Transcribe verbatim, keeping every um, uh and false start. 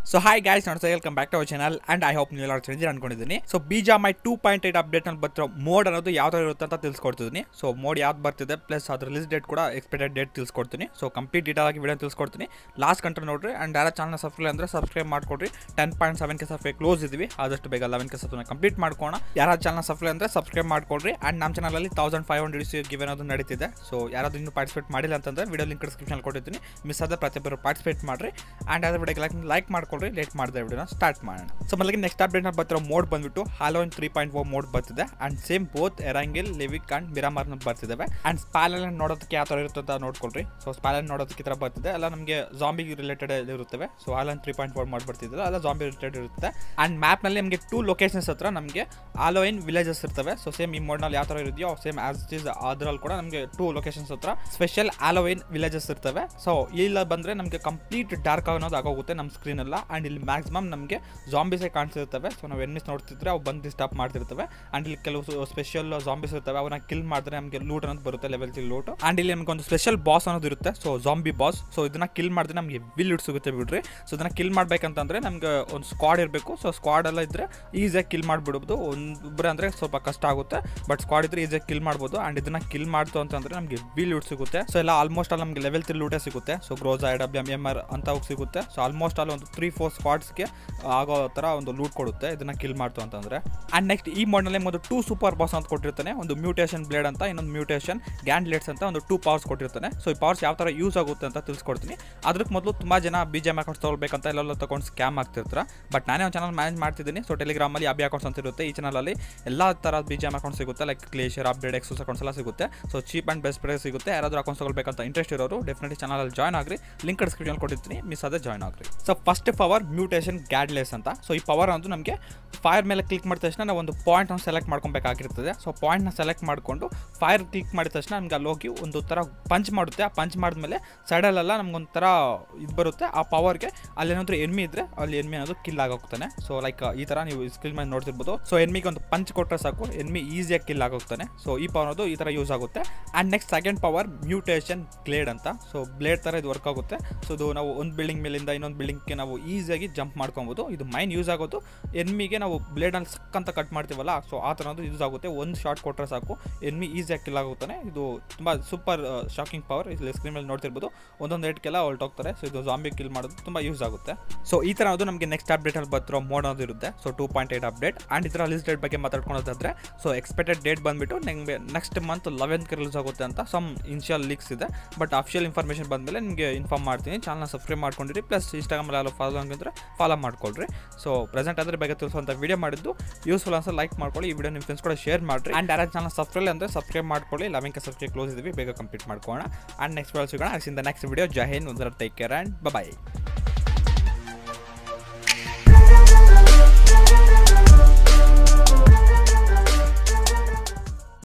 So hi guys, namaste, welcome back to our channel and I hope ನೀವೆಲ್ಲರೂ ಚೆನ್ನಾಗಿದ್ದೀರಾ ಅನ್ಕೊಂಡಿದ್ದೀನಿ. So B G M I two point eight update ನಲ್ಲಿ ಬರ್ತಿರೋ mode ಅನ್ನೋದು ಯಾವ ತರ ಇರುತ್ತೆ ಅಂತ ತಿಳಿಸ್ಕೊಡ್ತಿದ್ದೀನಿ. ಸೊ ಮೋಡ್ ಯಾವ್ದು ಬರ್ತಿದೆ ಪ್ಲಸ್ ಅದ್ರ ರಿಲೀಸ್ ಡೇಟ್ ಕೂಡ ಎಕ್ಸ್ಪೆಕ್ಟೆಡ್ ಡೇಟ್ ತಿಳಿಸ್ಕೊಡ್ತೀನಿ. ಸೊ ಕಂಪ್ಲೀಟ್ ಡೀಟೇಲ್ ಆಗಿ ವಿಡಿಯೋ ತಿಳಿಸ್ಕೊಡ್ತೀನಿ. ಲಾಸ್ಟ್ ಕಂಟ್ರೋಲ್ ನೋಡ್ರಿ ಅಂಡ್ ಯಾರ ಚಾನಲ್ ಸಬ್ಸ್ಕ್ರೈಬ್ ಅಂದ್ರೆ ಸಬ್ಸ್ಕ್ರೈಬ್ ಮಾಡ್ಕೊಡ್ರಿ. Ten point seven K subscribe close ಇದೀವಿ, ಆದಷ್ಟು ಬೇಗ ಲೆವೆನ್ ಕೆ ಸಬ್ಸ್ಕ್ರೈಬ್ ಕಂಪ್ಲೀಟ್ ಮಾಡ್ಕೋಣ. ಯಾರ ಚಾನಲ್ ಸಬ್ಸ್ಕ್ರೈಬ್ ಅಂದ್ರೆ ಸಬ್ಸ್ಕ್ರೈಬ್ ಮಾಡ್ಕೊಡ್ರಿ. ಅಂಡ್ ನಮ್ಮ ಚಾನಲ್ ಅಲ್ಲಿ ತೌಸಂಡ್ ಫೈವ್ ಹಂಡ್ರೆಡ್ ಗಿವ್ ಅನ್ನೋದು ನಡೀತಿದೆ. ಸೊ ಯಾರಾದ್ರೂ ಇನ್ನೂ ಪಾರ್ಟಿಸಿಪೇಟ್ ಮಾಡಿಲ್ಲ ಅಂತಂದ್ರೆ ವಿಡಿಯೋ ಲಿಂಕ್ ಡಿಸ್ಕ್ರಿಪ್ಷನ್ ಕೊಟ್ಟಿರ್ತೀನಿ, ಮಿಸ್ ಆದ ಪ್ರತಿಯೊಬ್ಬರು ಪಾರ್ಟಿಸಿಪೇಟ್ ಮಾಡ್ರಿ. ಅಂಡ್ ಅದ್ರ ವಿಡಿಯೋಗೆ ಲೈಕ್ ಮಾಡ್ಕೊಡ್ರಿ. ಲೇಟ್ ಮಾಡಿದೆ ವಿಡಿಯೋನ ಸ್ಟಾರ್ಟ್ ಮಾಡೋಣ. ಸೊ ಮೊದಲಿಗೆ ನೆಕ್ಸ್ಟ್ ಅಪ್ಡೇಟ್ ನ ಬರ್ತಿರೋ ಮೋಡ್ ಬಂದ್ಬಿಟ್ಟು Halloween three point four mode ಬರ್ತಿದೆ. And same both Erangel, Livik and Miramar ಬರ್ತಿದ್ದಾವೆ. ಅಂಡ್ ಸ್ಪಾಲನ್ ನೋಡೋದಕ್ಕೆ ಯಾವ ತರ ಇರುತ್ತೆ ಅಂತ ನೋಡ್ಕೊಳ್ರಿ. ಸೊ ಸ್ಪಾಲನ್ ನೋಡೋದಕ್ಕೆ ಈ ತರ ಬರ್ತಿದೆ, ಎಲ್ಲ ನಮಗೆ ಜಾಂಬಿ ರಿಲೇಟೆಡ್ ಇರುತ್ತವೆ. So Halloween three point four mode ಬರ್ತಿದ್ರೆ ಎಲ್ಲ ಜಾಂಬಿ ರಿಲೇಟೆಡ್ ಇರುತ್ತೆ. ಅಂಡ್ ಮ್ಯಾಪ್ ನಲ್ಲಿ ನಮಗೆ ಟೂ ಲೊಕೇಶನ್ಸ್ ಹತ್ರ ನಮಗೆ ಹಾಲೋವಿನ್ ವಿಲೇಜಸ್ ಇರ್ತವೆ. ಸೊ ಸೇಮ್ ಈ ಮೋಡ್ ನಲ್ಲಿ ಯಾವ ತರ ಇದೆಯೋ ಸೇಮ್ ಆಸ್ ಇಟ್ ಇಸ್ ಅದ್ರಲ್ಲಿ ಕೂಡ ನಮಗೆ ಟೂ ಲೊಕೇಶನ್ಸ್ ಹತ್ರ ಸ್ಪೆಷಲ್ ಹಾಲೋವಿನ್ ವಿಲೇಜಸ್ ಇರ್ತವೆ. ಸೊ ಇಲ್ಲ ಬಂದ್ರೆ ನಮಗೆ ಕಂಪ್ಲೀಟ್ ಡಾರ್ಕ್ ಅನ್ನೋದು ಆಗೋಗುತ್ತೆ ನಮ್ಮ ಸ್ಕ್ರೀನ್ ಎಲ್ಲ. ಅಂಡ್ ಇಲ್ಲಿ ಮ್ಯಾಕ್ಸಿಮಮ್ ನಮಗೆ ಜಾಂಬೀಸೇ ಕಾಣಿಸಿರ್ತವೆ. ಸೊ ನಾವು ಎನಿಮೀಸ್ ನೋಡ್ತಿದ್ರೆ ಅವು ಬಂದು ಡಿಸ್ಟರ್ಬ್ ಮಾಡ್ತಿರ್ತವೆ. ಅಂಡ್ ಇಲ್ಲಿ ಕೆಲವು ಸ್ಪೆಷಲ್ ಜಾಂಬೀಸ್ ಇರ್ತವೆ, ಅವನ್ನ ಕಿಲ್ ಮಾಡಿದ್ರೆ ನಮಗೆ ಲೂಟ್ ಅನ್ನೋದು ಬರುತ್ತೆ, ಲೆವೆಲ್ ತ್ರೀ ಲೂಟ್. ಅಂಡ್ ಇಲ್ಲಿ ನಮಗೆ ಒಂದು ಸ್ಪೆಷಲ್ ಬಾಸ್ ಅನ್ನೋದು ಇರುತ್ತೆ. So zombie boss. ಸೊ ಇದನ್ನ ಕಿಲ್ ಮಾಡಿದ್ರೆ ನಮಗೆ ವಿಲ್ ಲೂಟ್ ಸಿಗುತ್ತೆ ಬಿಡ್ರಿ. ಸೊ ಇದನ್ನ ಕಿಲ್ ಮಾಡ್ಬೇಕಂತಂದ್ರೆ ನಮ್ಗೆ ಒಂದು ಸ್ಕ್ವಾಡ್ ಇರಬೇಕು. ಸೊ ಸ್ಕ್ವಾಡ್ ಎಲ್ಲ ಇದ್ರೆ ಈಸಿಯಾಗಿ ಕಿಲ್ ಮಾಡ್ಬಿಡ್ಬೋದು. ಒಂದೊಬ್ಬರು ಅಂದ್ರೆ ಸ್ವಲ್ಪ ಕಷ್ಟ ಆಗುತ್ತೆ, ಬಟ್ ಸ್ಕ್ವಾಡ್ ಇದ್ರೆ ಈಸಿಯಾಗಿ ಕಿಲ್ ಮಾಡ್ಬೋದು. ಅಂಡ್ ಇದನ್ನ ಕಿಲ್ ಮಾಡ್ತು ಅಂತಂದ್ರೆ ನಮಗೆ ವಿಲ್ ಲೂಟ್ ಸಿಗುತ್ತೆ. ಸೊ ಎಲ್ಲ ಆಲ್ಮೋಸ್ಟ್ ಅಲ್ಲಿ ನಮಗೆ ಲೆವೆಲ್ ತ್ರೀ ಲೂಟೇ ಸಿಗುತ್ತೆ. So Groza, W M M R ಅಂತ ಸಿಗುತ್ತೆ. ಸೊ ಆಲ್ಮೋಸ್ಟ್ ಅಲ್ಲಿ ಒಂದು ತ್ರೀ ಫೋರ್ ಸ್ಕ್ವಾಡ್ಸ್ಗೆ ಆಗೋ ತರ ಒಂದು ಲೂಟ್ ಕೊಡುತ್ತೆ ಇದನ್ನ ಕಿಲ್ ಮಾಡ್ತು ಅಂತಂದ್ರೆ. ಅಂಡ್ ನೆಕ್ಸ್ಟ್ ಈ ಮೋಡ್ನಲ್ಲಿ ಒಂದು ಟೂ ಸೂಪರ್ ಬಾಸ್ ಅಂತ ಕೊಟ್ಟಿರ್ತಾನೆ. ಒಂದು ಮ್ಯೂಟೇಷನ್ ಬ್ಲೇಡ್ ಅಂತ, ಇನ್ನೊಂದು ಮ್ಯೂಟೇಷನ್ ಗ್ಯಾಂಡ್ಲೆಟ್ಸ್ ಅಂತ ಒಂದು ಟೂ ಪವರ್ಸ್ ಕೊಟ್ಟಿರ್ತಾನೆ. ಸೊ ಈ ಪವರ್ಸ್ ಯಾವ ತರ ಯೂಸ್ ಆಗುತ್ತೆ ಅಂತ ತಿಳಿಸ್ಕೊಡ್ತೀನಿ. ಅದಕ್ಕೆ ಮೊದಲು ತುಂಬಾ ಜನ ಬಿ ಜಿ ಎಂ ಅಕೌಂಟ್ಸ್ ತಗೊಳ್ಬೇಕಂತ ಎಲ್ಲ ತಗೊಂಡು ಸ್ಕ್ಯಾಮ್ ಆಗ್ತಿರ್ತಾರೆ. ಬಟ್ ನಾನೇ ಒಂದು ಚಾನಲ್ ಮ್ಯಾನೇಜ್ ಮಾಡ್ತಿದ್ದೀನಿ. ಸೊ ಟೆಲಿಗ್ರಾಮ್ ಅಲ್ಲಿ ಅಬಿ ಅಕೌಂಟ್ಸ್ ಅಂತ ಇರುತ್ತೆ. ಈ ಚಾನಲ್ ಅಲ್ಲಿ ಎಲ್ಲಾ ತರ ಬಿ ಜಿ ಎಂ ಅಕೌಂಟ್ಸ್ ಸಿಗುತ್ತೆ, ಲೈಕ್ ಗ್ಲೇಷಿಯರ್, ಅಪ್ಡೇಟ್, ಎಕ್ಸೋಸ್ ಅಕೌಂಟ್ಸ್ ಎಲ್ಲ ಸಿಗುತ್ತೆ. So cheap and best price ಸಿಗುತ್ತೆ. ಯಾರಾದ್ರೂ ಅಕೌಂಟ್ಸ್ ತಗೊಳ್ಬೇಕಂತ ಇಂಟ್ರೆಸ್ಟ್ ಇರೋರು ಡೆಫಿನೆಟ್ಲಿ ಚಾನಲ್ ಅಲ್ಲಿ ಜಾಯ್ನ್ ಆಗ್ರಿ. ಲಿಂಕ್ ಡಿಸ್ಕ್ರಿಪ್ಷನ್ ಕೊಟ್ಟಿರ್ತೀನಿ, ಮಿಸ್ ಆದ ಜಾಯ್ನ್ ಆಗ್ರಿ. So first power mutation gauntlets ಅಂತ. ಸೊ ಈ ಪವರ್ ಅಂತೂ ನಮಗೆ ಫೈರ್ ಮೇಲೆ ಕ್ಲಿಕ್ ಮಾಡಿದ ತಕ್ಷಣ ನಾವು ಒಂದು ಪಾಯಿಂಟ್ ಅನ್ನು ಸೆಲೆಕ್ಟ್ ಮಾಡ್ಕೊಬೇಕಾಗಿರ್ತದೆ. ಸೊ ಪಾಯಿಂಟ್ನ ಸೆಲೆಕ್ಟ್ ಮಾಡಿಕೊಂಡು ಫೈರ್ ಕ್ಲಿಕ್ ಮಾಡಿದ ತಕ್ಷಣ ನಮ್ಗೆ ಅಲ್ಲಿ ಹೋಗಿ ಒಂದು ಥರ ಪಂಚ್ ಮಾಡುತ್ತೆ. ಆ ಪಂಚ್ ಮಾಡಿದ್ಮೇಲೆ ಸೈಡಲ್ಲೆಲ್ಲ ನಮ್ಗೊಂಥರ ಇದು ಬರುತ್ತೆ. ಆ ಪವರ್ಗೆ ಅಲ್ಲಿ ಏನಾದರೂ ಎನ್ಮಿ ಇದ್ರೆ ಅಲ್ಲಿ ಎನ್ಮಿ ಅನ್ನೋದು ಕಿಲ್ ಆಗೋಗ್ತಾನೆ. ಸೊ ಲೈಕ್ ಈ ಥರ ನೀವು ಸ್ಕಿಲ್ ಮೇಲೆ ನೋಡ್ತಿರ್ಬೋದು. ಸೊ ಎನ್ಮಿಗೆ ಒಂದು ಪಂಚ್ ಕೊಟ್ಟರೆ ಸಾಕು, ಎನ್ಮಿ ಈಸಿಯಾಗಿ ಕಿಲ್ ಆಗೋಗ್ತಾನೆ. ಸೊ ಈ ಪವರ್ ಅನ್ನೋದು ಈ ಥರ ಯೂಸ್ ಆಗುತ್ತೆ. And next second power mutation blade ಅಂತ. ಸೊ ಬ್ಲೇಡ್ ಥರ ಇದು ವರ್ಕ್ ಆಗುತ್ತೆ. ಸೊ ಇದು ನಾವು ಒಂದು ಬಿಲ್ಡಿಂಗ್ ಮೇಲಿಂದ ಇನ್ನೊಂದು ಬಿಲ್ಡಿಂಗ್ಗೆ ನಾವು ಈಸಿಯಾಗಿ ಜಂಪ್ ಮಾಡ್ಕೊಬೋದು. ಇದು ಮೈನ್ ಯೂಸ್ ಆಗೋದು ಎನ್ಮಿಗೆ ನಾವು ಬ್ಲೇಡಲ್ಲಿ ಸಕ್ಕಂತ ಕಟ್ ಮಾಡ್ತೀವಲ್ಲ, ಸೊ ಆ ಥರ ಯೂಸ್ ಆಗುತ್ತೆ. ಒಂದು ಶಾರ್ಟ್ ಕೊಟ್ಟರೆ ಸಾಕು, ಎನ್ಮಿ ಈಸಿಯಾಗಿ ಕಿಲ್ ಆಗುತ್ತಾನೆ. ಇದು ತುಂಬ ಸೂಪರ್ ಶಾಕಿಂಗ್ ಪವರ್. ಇಲ್ಲಿ ಸ್ಕ್ರೀನ್ ಮೇಲೆ ನೋಡ್ತಿರ್ಬೋದು, ಒಂದೊಂದು ಏಟ್ಗೆಲ್ಲ ಹೊರಟೋಗ್ತಾರೆ. ಸೊ ಇದು ಜಾಂಬಿ ಕಿಲ್ ಮಾಡೋದು ತುಂಬ ಯೂಸ್ ಆಗುತ್ತೆ. ಸೊ ಈ ಥರ ಅದು ನಮಗೆ ನೆಕ್ಸ್ಟ್ ಅಪ್ಡೇಟಲ್ಲಿ ಬರ್ತಿರೋ ಮೋಡ್ ಅನ್ನೋದು ಇರುತ್ತೆ. So two point eight update. And ಇದರ ರಿಲೀಸ್ ಡೇಟ್ ಬಗ್ಗೆ ಮಾತಾಡ್ಕೊಳೋದಾದ್ರೆ, ಸೊ ಎಕ್ಸ್ಪೆಕ್ಟೆಡ್ ಡೇಟ್ ಬಂದುಬಿಟ್ಟು ನಿಮಗೆ ನೆಕ್ಸ್ಟ್ ಮಂತ್ ಲೆವೆನ್ತ್ಗೆ ರಿಲೀಸ್ ಆಗುತ್ತೆ ಅಂತ ಸಮ್ ಇನ್ಶಿಯಲ್ ಲೀಕ್ಸ್ ಇದೆ. ಬಟ್ ಅಫಿಷಿಯಲ್ ಇನ್ಫಾರ್ಮೇಷನ್ ಬಂದಮೇಲೆ ನಿಮಗೆ ಇನ್ಫಾರ್ಮ್ ಮಾಡ್ತೀನಿ. ಚಾನಲ್ನ ಸಬ್ಸ್ಕ್ರೈಬ್ ಮಾಡ್ಕೊಂಡಿರಿ. ಪ್ಲಸ್ ಇನ್ಸ್ಟಾಗ್ರಾಮಲ್ಲಿ ಎಲ್ಲ ಫಾಲೋ ಆಗಿದ್ರೆ ಫಾಲೋ ಮಾಡ್ಕೊಳ್ರಿ. ಸೊ ಪ್ರೆಸೆಂಟ್ ಅದ್ರ ಬಗ್ಗೆ ತಿಳಿಸುವಂಥ ವಿಡಿಯೋ ಮಾಡಿದ್ದು ಯೂಸ್ಫುಲ್ ಅನ್ಸ ಲೈಕ್ ಮಾಡ್ಕೊಳ್ಳಿ. ಈ ವಿಡಿಯೋ ನಿಮ್ಮ ಫ್ರೆಂಡ್ಸ್ ಕೂಡ ಶೇರ್ ಮಾಡಿರಿ. ಆ್ಯಂಡ್ ಯಾರು ಚಾನಲ್ ಸಬ್ಸ್ಕ್ರೈಬ್ ಅಂದರೆ ಸಬ್ಸ್ಕ್ರೈಬ್ ಮಾಡ್ಕೊಳ್ಳಿ. ಲೆವೆನ್ ಕೆ ಸಬ್ಸ್ಕ್ರೈಬ್ ಕ್ಲೋಸ್ ಇದೀವಿ, ಬೇಗ ಕಂಪ್ಲೀಟ್ ಮಾಡ್ಕೊಳ್ಳೋಣ. ಆ್ಯಂಡ್ ನೆಕ್ಸ್ಟ್ ವಿಡಿಯೋ ಸಿಗೋಣ. Next video. ಜೈ ಹಿಂದ್, ಟೇಕ್ ಕೇರ್ ಆ್ಯಂಡ್ ಬಾಯ್.